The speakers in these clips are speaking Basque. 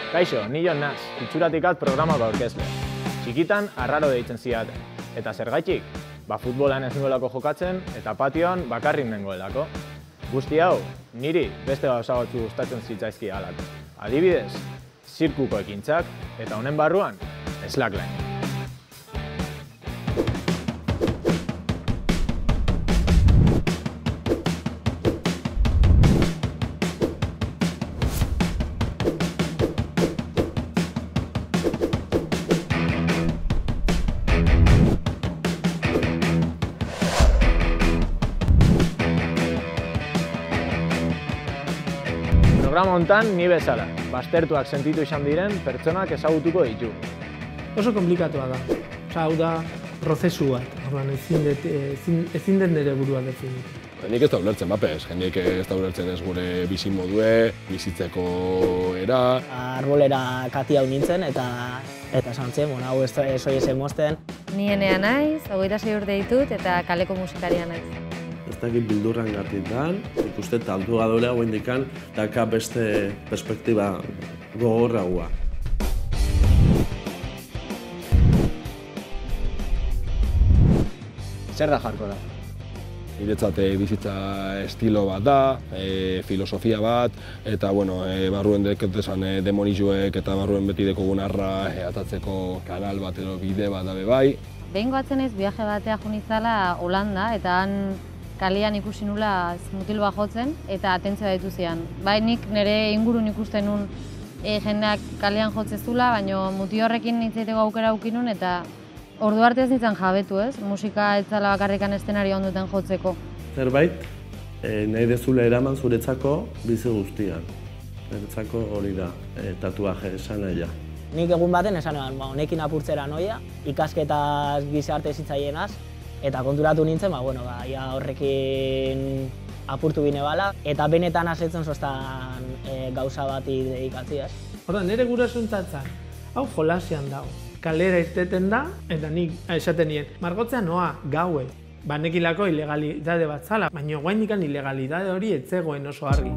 Kaixo, ni Jon naz, Itxuratikat programako aurkezle. Txikitan arraro deitzen zidaten. Eta zergatik? Futbolan ez nugolako jokatzen eta patioan bakarrik nengoelako. Guzti hau, niri beste gauza batzu gustatzen zitzaizki halako. Adibidez, zirkuko ekintzak eta honen barruan, slackline. Programa hontan ni bezala, baztertuak sentitu izan diren pertsonak ezagutuko ditu. Oso komplikatua da. Hau da, prozesu bat. Ezin den nire burua definitu. Nik ez da ulertzen, bapez. Jendeek ez da ulertzen ez gure bizi modue, bizitzeko era. Arbolera kati hau nintzen eta santzen, hau ez hori ezen mozten. Ni Enea naiz, 26 urte ditut eta kaleko musikaria naiz. Ez dakit bildurran gatitan, ikuste taldu gadorea guen dikan, daka beste perspektiba gogorragoa. Zer da hardcora? Niretzat bizitza estilo bat da, filosofia bat, eta barruen dekotesan demonizuek eta barruen beti dekogun arra atatzeko kanal bat edo bide bat dabe bai. Behin goatzen ez viaje batea junizala Holanda eta han kalean ikusi nula mutil bat jotzen eta atentzioa ditu zian. Bai, nik nire ingurun ikusten nun jendeak kalean jotzezula, baina muti horrekin nintzaiteko aukera aukinun eta ordu arte ez nintzen jabetu, ez? Musika ez zala bakarrikan eszenario onduten jotzeko. Zerbait, nahi dezula eraman zuretzako bizi guztian. Niretzako hori da, tatuaje esan nahi. Nik egun baten esan eban, honekin apurtzera noia, ikasketaz gizarte zitzaienaz, eta konturatu nintzen, ia horrekin apurtu bine bala, eta benetan asetzen zoztan gauza bati dedikatziaz. Horda, nire gurasuntzat hau jolasian dago. Kalera irteten da, eta nik esaten nien, margotzea noa, gaue. Nekilako ilegalitate bat zala, baina guain ikan ilegalitate hori etzegoen oso argi.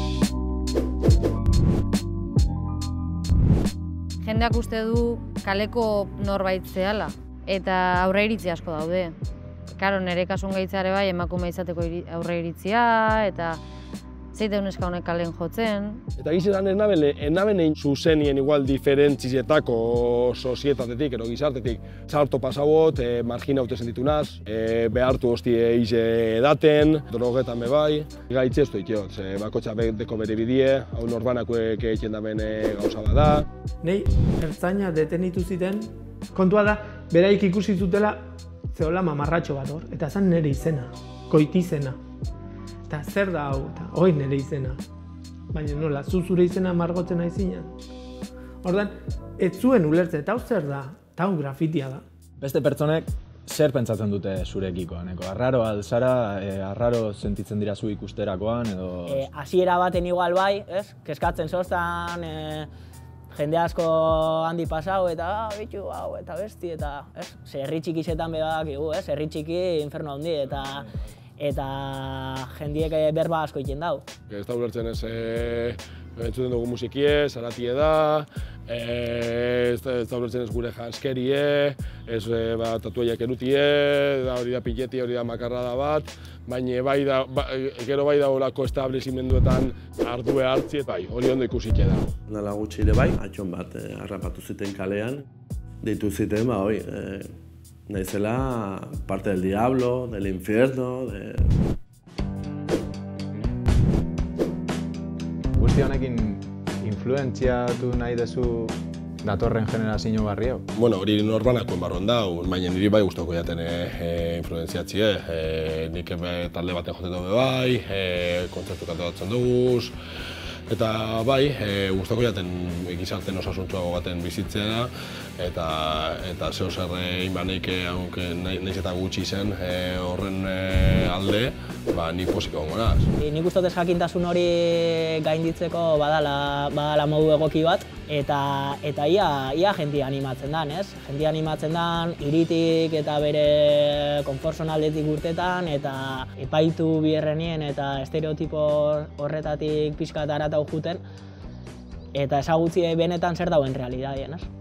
Jendeak uste du kaleko norbait zehala, eta aurre iritzi asko daude. Karo, nire kasun gaitzare bai emakume izateko aurre iritzia, eta zeite uneska honek kalen jotzen. Eta gizetan enabenein zuzenien igual diferentzizetako sozietatetik, ero gizartetik. Txarto pasabot, marginaute sentitu naz, behartu hostie ize edaten, drogetan be bai. Gaitzi ez doit, bakotxa deko bere bidie, hau norbanakoek egiten daben gauza bada. Nei, ertzaina detenitu ziten, kontua da, beraik ikusi zutela zehola mamarratxo bat hor, eta zan nire izena, Koiti izena. Eta zer da hau, eta hoi nire izena. Baina nola, zure izena margotzen aizinan. Ordan, ez zuen ulertzen, eta hau zer da, eta hau grafitia da. Beste pertsonek zer pentsatzen dute zurekiko, neko? Arraro alzara, arraro sentitzen dira zu ikusterakoan, edo... Hasiera baten igual bai, ez? Keskatzen zoztan, jende asko handi pasau eta bitu hau eta besti eta herri txikisetan bedak igu, herri txiki inferno handi eta jendiek berba asko egiten dau. Ez da ulertzen ez entzuten dugu musikie, zaratie da, ez da ulertzen ez gure janskerie, ez tatuaiak erutie, hori da pileti, hori da makarrada bat, baina gero bai da olako establezimenduetan ardue hartzi eta hori ondo ikusik da. Nala gutxi ere bai, atxon bat harrapatu ziten kalean, deitu ziten, naizela parte del diablo, del infierno, Guzti honekin influentziatu nahi dezu datorren generazio barri hau? Hori norbanakoen barron da, baina niri bai guztoko jaten influentziatzie. Nik talde baten joten dugu bai, kontzertu kantatzen duguz. Eta bai, guztoko jaten gizarten osasuntzuago baten bizitzea eta zeo zer inbaneik nahiz eta gutxi zen horren alde, nik posiko gongo naz. Nik uste dut jakintasun hori gainditzeko badala modu egoki bat, eta ia jendia animatzen dan, ez? Jendia animatzen dan, hiritik eta bere konfortzonaldetik urtetan, eta epaitu bierrenien eta estereotipo horretatik pixka eta haratau juten. eta ezagutzi benetan zer dauen realitatean, ez?